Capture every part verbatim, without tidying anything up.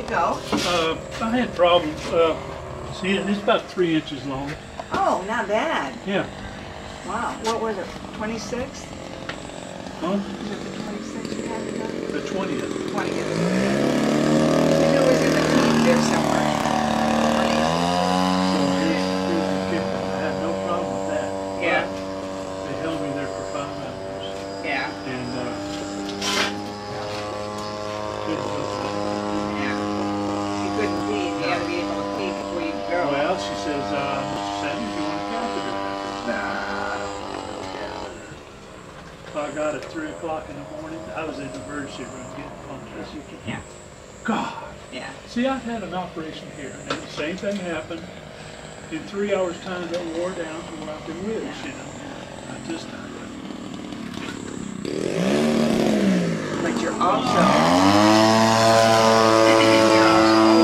it go? Uh, I had problems. Uh, see, it's about three inches long. Oh, not bad. Yeah. Wow. What was it? twenty-sixth? Huh? Is it the twenty-sixth you had it done? The twentieth. twentieth. I knew it was in the teeth there somewhere. So here's, here's the kicker. I had no problem with that. Yeah. But they held me there for five hours. Yeah. And, uh, couldn't go through. Yeah. You couldn't pee. You had to be able to pee before you go. Well, she says, uh, Mister Sanders, you want a catheter? Nah. So I got at three o'clock in the morning. I was in the emergency room getting punched. Yeah. God. Yeah. See, I've had an operation here, and the same thing happened. In three hours' time, that wore down to where I could wish, you know. I just. But you're also. you're also.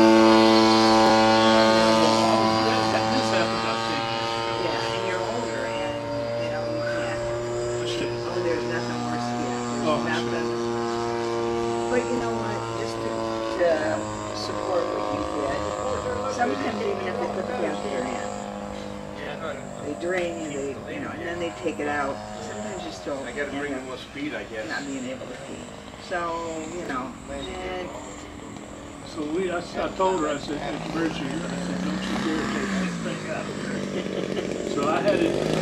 This happened about ten years ago. Yeah, and you're older, and you know you can't. Oh, there's nothing worse. Yeah. Oh, There's nothing. But you know what? Just to, to support what you did, sometimes even if they put the catheter in, they drain you, they, you know, and then they take it out. Sometimes you still I gotta bring end them more speed, I guess. up not being able to pee. So, you know, and So we, I, I told her, I said, it's emergency. I said, don't you dare take this thing out of there. So I had it